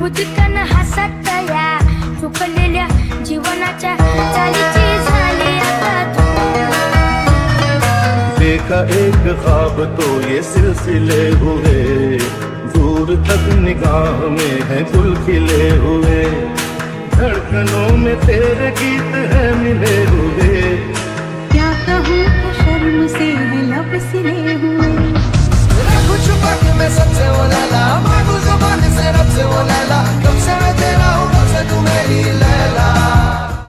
मुदतन हसत या चुकलेल्या जीवनाच्या चालीची झाली आता तू। देखा एक ख्वाब तो ये सिलसिले हुए, दूर तक निगाह में है गुल खिले हुए। धड़कनों में तेरे की